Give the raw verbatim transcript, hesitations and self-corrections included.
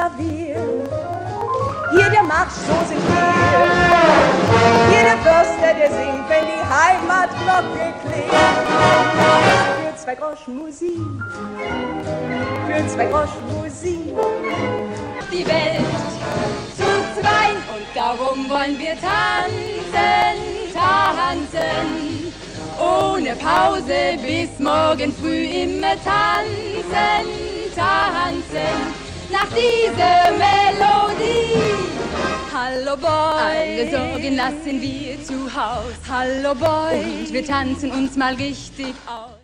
Klavier. Hier der Marsch, so sind wir. Hier der Förster, der singt, wenn die Heimatglocke klingt. Für zwei Groschen Musik, für zwei Groschen Musik. Die Welt zu zweit und darum wollen wir tanzen, tanzen. Ohne Pause bis morgen früh immer tanzen, tanzen. Nach dieser Melodie. Hallo Boy, alle Sorgen lassen wir zu Haus. Hallo Boy, und wir tanzen uns mal richtig aus.